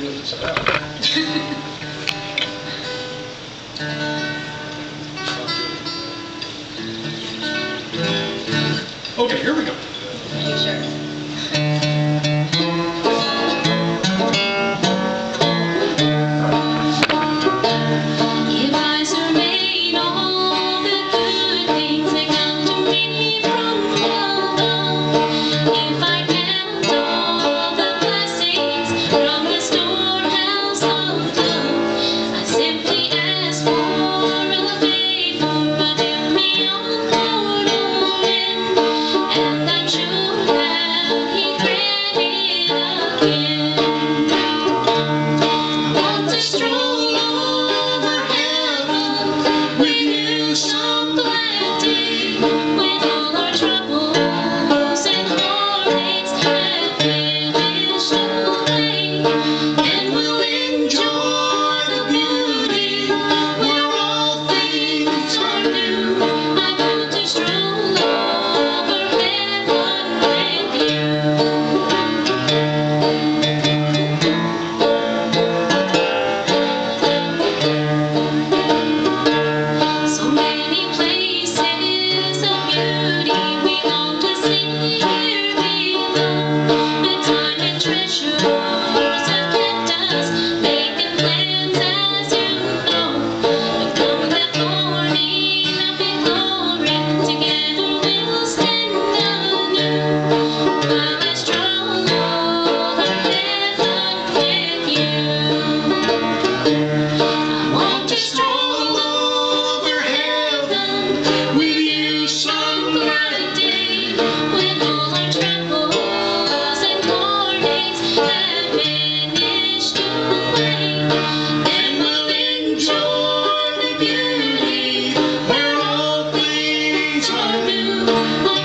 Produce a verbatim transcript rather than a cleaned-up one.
Okay, here we go. Are you sure? If I surveyed all the good things that come to me from above, if I count all the blessings from the storehouse of love, I simply ask for a favor, but help me on mortal men, and I'm sure that He grant it again. Want to stroll over heaven with you some glad day, when all our troubles and heartaches have vanished away, and we'll enjoy the beauty where all things are new. I want to stroll over heaven with you. So many places of beauty we long to see here below. The time and treasures have kept us making plans, as you know. But come that morning of big glory, together we'll stand anew, while I stroll over heaven with you. I want to stroll over heaven with you some bright day, when all our troubles and heartaches have vanished away, and we'll enjoy the beauty where all things are new. I